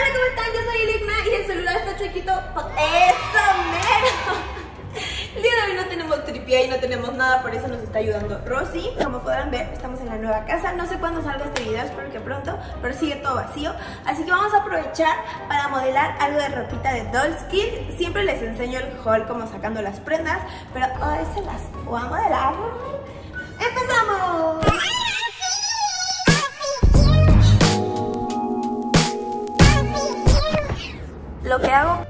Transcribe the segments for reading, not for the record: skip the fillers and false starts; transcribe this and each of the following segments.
Hola, ¿cómo están? Yo soy Eligna y el celular está chuequito. ¡Eso, mero! El día de hoy no tenemos tripié y no tenemos nada, por eso nos está ayudando Rosy. Como podrán ver, estamos en la nueva casa. No sé cuándo salga este video, espero que pronto, pero sigue todo vacío. Así que vamos a aprovechar para modelar algo de ropita de Dollskill. Siempre les enseño el haul como sacando las prendas, pero hoy se las voy a modelar. ¡Empezamos! Lo que hago.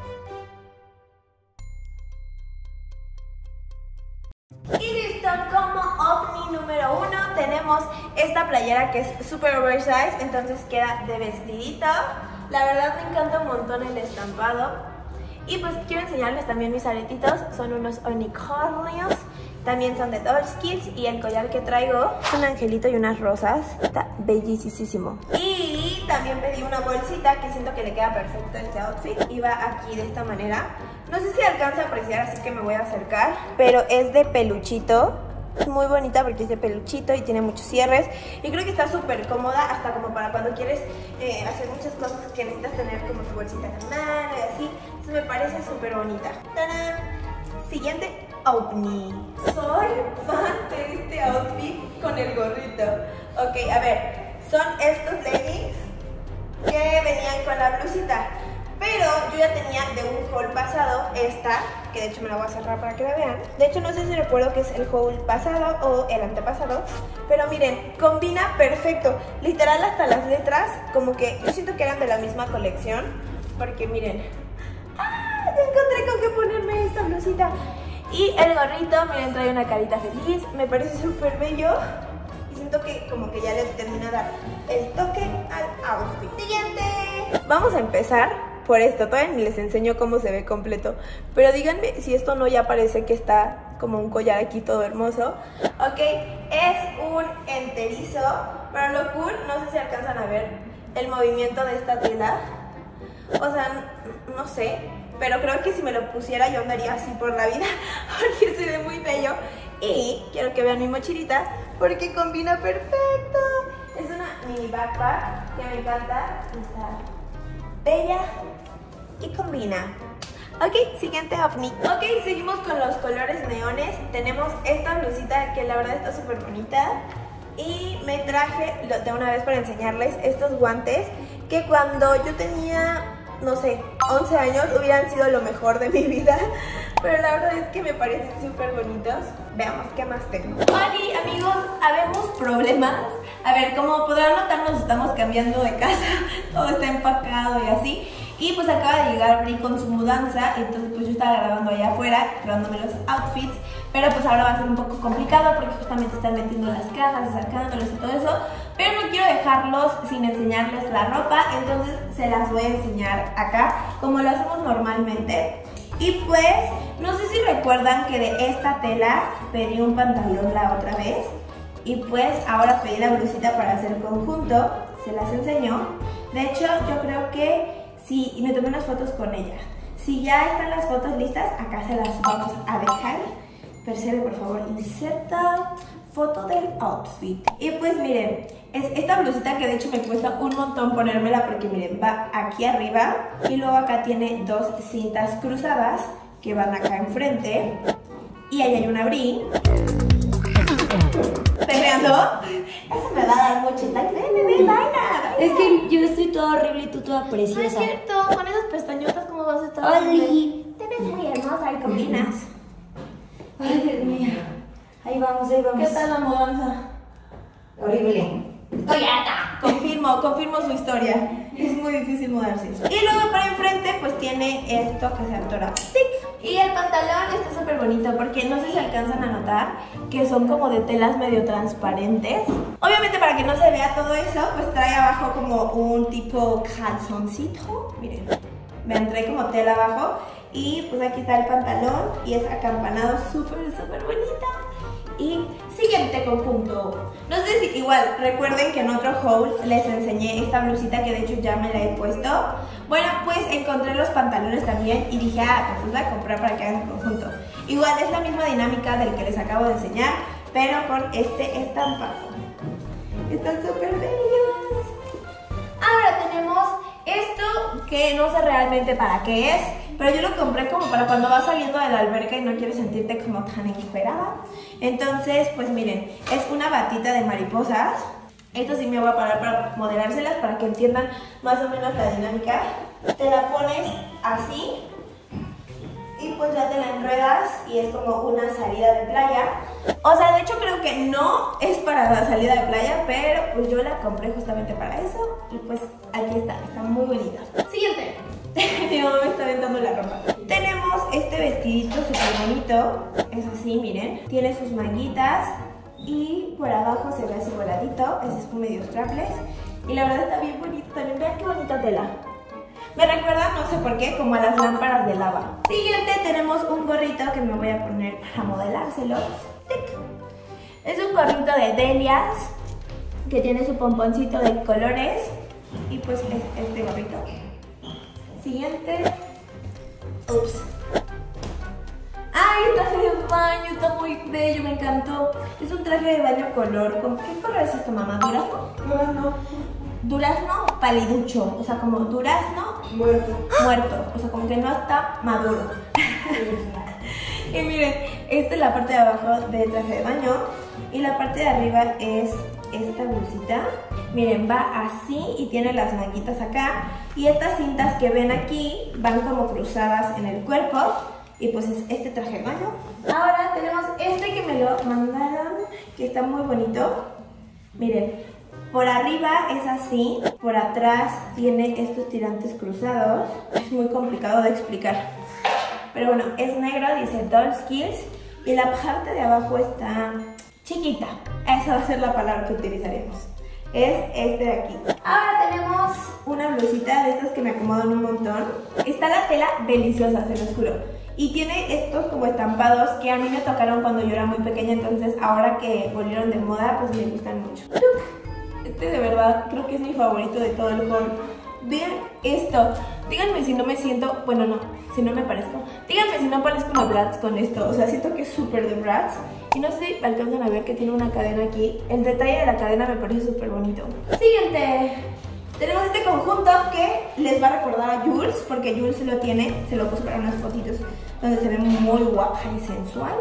Y listo, como ovni número 1 tenemos esta playera que es super oversize, entonces queda de vestidito. La verdad me encanta un montón el estampado. Y pues quiero enseñarles también mis aretitos, son unos unicornios. También son de Dollskill y el collar que traigo es un angelito y unas rosas. Está bellísimo. Y también pedí una bolsita que siento que le queda perfecto a este outfit. Y va aquí de esta manera. No sé si alcanza a apreciar, así que me voy a acercar. Pero es de peluchito. Es muy bonita porque es de peluchito y tiene muchos cierres. Y creo que está súper cómoda, hasta como para cuando quieres hacer muchas cosas que necesitas tener como tu bolsita en la mano y así. Entonces me parece súper bonita. ¡Tarán! Siguiente ovni. Soy fan de este outfit con el gorrito. Ok, a ver, son estos leggings que venían con la blusita. Pero yo ya tenía de un haul pasado esta, que de hecho me la voy a cerrar para que la vean. De hecho no sé si recuerdo que es el haul pasado o el antepasado, pero miren, combina perfecto. Literal hasta las letras, como que yo siento que eran de la misma colección. Porque miren, ¡ah! Ya encontré con qué ponerme esta blusita. Y el gorrito, miren, trae una carita feliz. Me parece súper bello. Y siento que como que ya le termina de dar el toque al outfit. Siguiente. Vamos a empezar por esto. Todavía ni les enseño cómo se ve completo. Pero díganme si esto no ya parece que está como un collar aquí todo hermoso. Ok, es un enterizo. Pero lo cool, no sé si alcanzan a ver el movimiento de esta tela. O sea, no sé, pero creo que si me lo pusiera yo andaría así por la vida porque se ve muy bello. Y quiero que vean mi mochilita porque combina perfecto. Es una mini backpack que me encanta. Está bella y combina. Ok, siguiente ovni. Ok, seguimos con los colores neones. Tenemos esta blusita que la verdad está súper bonita. Y me traje de una vez para enseñarles estos guantes que cuando yo tenía, no sé, 11 años hubieran sido lo mejor de mi vida. Pero la verdad es que me parecen súper bonitos. Veamos qué más tengo. Hola amigos, habemos problemas. A ver, como podrán notar nos estamos cambiando de casa. Todo está empacado y así. Y pues acaba de llegar Bri con su mudanza. Entonces pues yo estaba grabando allá afuera, grabándome los outfits. Pero pues ahora va a ser un poco complicado porque justamente están metiendo las cajas y sacándolos y todo eso. Pero no quiero dejarlos sin enseñarles la ropa, entonces se las voy a enseñar acá, como lo hacemos normalmente. Y pues, no sé si recuerdan que de esta tela pedí un pantalón la otra vez. Y pues ahora pedí la blusita para hacer conjunto, se las enseño. De hecho, yo creo que sí, y me tomé unas fotos con ella. Si ya están las fotos listas, acá se las vamos a dejar. Percebe, por favor, inserta foto del outfit. Y pues miren, es esta blusita que de hecho me cuesta un montón ponérmela porque miren, va aquí arriba y luego acá tiene dos cintas cruzadas que van acá enfrente. Y ahí hay un Bri. ¿Perreando? Eso me va a dar mucho like. Ven, vaina. Es que yo estoy toda horrible y tú toda preciosa. No es cierto, con esas pestañotas, ¿cómo vas a estar? ¡Oli! Te ves muy hermosa y combinas. Ay, Dios mío. Ahí vamos, ahí vamos. ¿Qué tal la mudanza? Horrible. Estoy harta. Confirmo su historia. Es muy difícil mudarse. Y luego para enfrente pues tiene esto que se atora. ¡Tic! Y el pantalón está súper bonito porque no sé si alcanzan a notar que son como de telas medio transparentes. Obviamente para que no se vea todo eso, pues trae abajo como un tipo calzoncito. Miren, vean, trae como tela abajo. Y pues aquí está el pantalón y es acampanado súper bonito. Y siguiente conjunto. No sé si igual recuerden que en otro haul les enseñé esta blusita que de hecho ya me la he puesto. Bueno, pues encontré los pantalones también y dije, pues los voy a comprar para que hagan conjunto. Igual es la misma dinámica del que les acabo de enseñar, pero con este estampado. Están súper bellos. Ahora tenemos esto que no sé realmente para qué es, pero yo lo compré como para cuando vas saliendo de la alberca y no quieres sentirte como tan encuerada. Entonces, pues miren, es una batita de mariposas. Esto sí me voy a parar para modelárselas para que entiendan más o menos la dinámica. Te la pones así y pues ya te la enredas y es como una salida de playa. O sea, de hecho creo que no es para la salida de playa, pero pues yo la compré justamente para eso. Y pues aquí está muy bonita. Siguiente. Mi mamá me está aventando la ropa. Tenemos este vestidito súper bonito. Es así, miren. Tiene sus manguitas y por abajo se ve así voladito. Es medio strapless. Y la verdad está bien bonito también. Vean qué bonita tela. Me recuerda, no sé por qué, como a las lámparas de lava. Siguiente tenemos un gorrito que me voy a poner para modelárselo. ¡Tic! Es un gorrito de Delias que tiene su pomponcito de colores. Y pues es este gorrito. Siguiente. Ups. ¡Ay, el traje de baño! Está muy bello, me encantó. Es un traje de baño color. ¿Qué color es esto, mamá? ¿Durazno? Durazno. Durazno paliducho. O sea, como durazno muerto. O sea, como que no está maduro. Y miren, esta es la parte de abajo del traje de baño. Y la parte de arriba es esta blusita. Miren, va así y tiene las manguitas acá. Y estas cintas que ven aquí van como cruzadas en el cuerpo. Y pues es este traje de baño. Ahora tenemos este que me lo mandaron, que está muy bonito. Miren, por arriba es así, por atrás tiene estos tirantes cruzados. Es muy complicado de explicar. Pero bueno, es negro, dice Doll Skills. Y la parte de abajo está chiquita. Esa va a ser la palabra que utilizaremos. Es este de aquí. Ahora tenemos una blusita de estas que me acomodan un montón. Está la tela deliciosa, se los juro. Y tiene estos como estampados que a mí me tocaron cuando yo era muy pequeña. Entonces ahora que volvieron de moda, pues me gustan mucho. Este de verdad creo que es mi favorito de todo el haul. Vean esto. Díganme si no me siento, bueno no, si no me parezco. Díganme si no parezco una Bratz con esto. O sea, siento que es súper de Bratz. Y no sé si alcanzan a ver que tiene una cadena aquí. El detalle de la cadena me parece súper bonito. Siguiente. Tenemos este conjunto que les va a recordar a Jules, porque Jules lo tiene. Se lo puse para unas fotitos donde se ve muy guapa y sensual.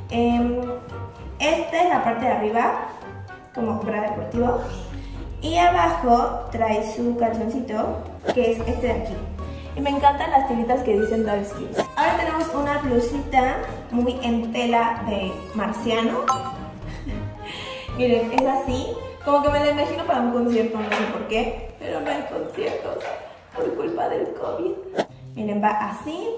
Esta es la parte de arriba, como bra deportivo. Y abajo trae su calzoncito, que es este de aquí. Y me encantan las tiritas que dicen Doll Skills. Ahora tenemos una blusita muy en tela de marciano. Miren, es así. Como que me la imagino para un concierto, no sé por qué. Pero no hay conciertos por culpa del COVID. Miren, va así.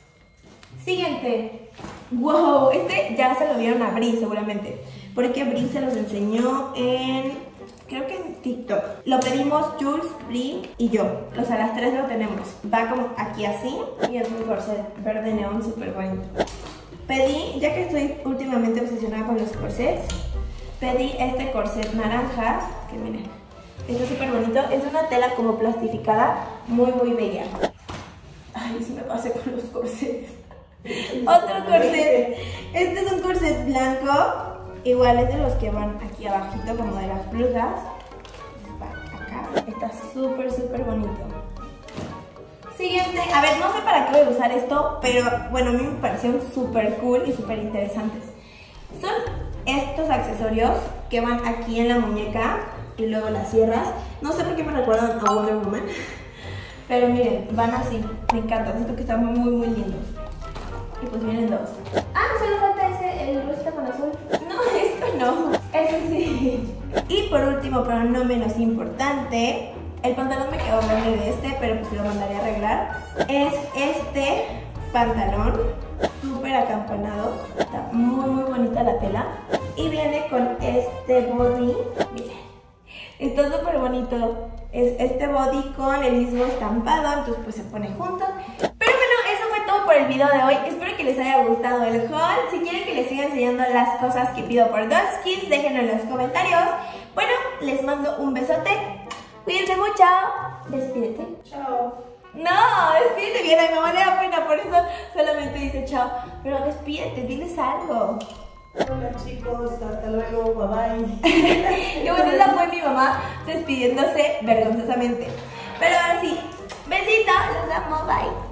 Siguiente. Wow, este ya se lo dieron a Bri seguramente. Porque Bri se los enseñó en... creo que en TikTok. Lo pedimos Jules, Bri y yo. O sea, las tres lo tenemos. Va como aquí así. Y es un corset verde neón súper bonito. Pedí, ya que estoy últimamente obsesionada con los corsets, pedí este corset naranja. Que miren, está súper bonito. Es una tela como plastificada. Muy, muy bella. Ay, sí me pasé con los corsets. Otro corset. Este es un corset blanco. Igual es de los que van aquí abajito, como de las blusas. Acá. Está súper, súper bonito. Siguiente. A ver, no sé para qué voy a usar esto, pero bueno, a mí me parecieron súper cool y súper interesantes. Son estos accesorios que van aquí en la muñeca y luego las cierras. No sé por qué me recuerdan a Wonder Woman. Pero miren, van así. Me encanta, siento que están muy, muy lindos. Y pues vienen dos. Ah, no, solo falta ese, el rosita con azul. No, esto no. Ese sí. Y por último, pero no menos importante, el pantalón me quedó grande de este, pero pues lo mandaré a arreglar. Es este pantalón, súper acampanado. Está muy, muy bonita la tela. Y viene con este body. Miren, está súper bonito. Es este body con el mismo estampado, entonces pues se pone junto. Pero bueno, eso fue todo por el video de hoy. Espero que les haya gustado el haul. Si quieren que les siga enseñando las cosas que pido por Doll Skills, déjenlo en los comentarios. Bueno, les mando un besote. Cuídense mucho. Despídete. Chao. No, despídete bien. A mi mamá le da pena, por eso solamente dice chao. Pero despídete, diles algo. Hola chicos, hasta luego, bye bye. Y bueno, esa fue mi mamá despidiéndose vergonzosamente. Pero ahora sí, besitos. Los amo, bye.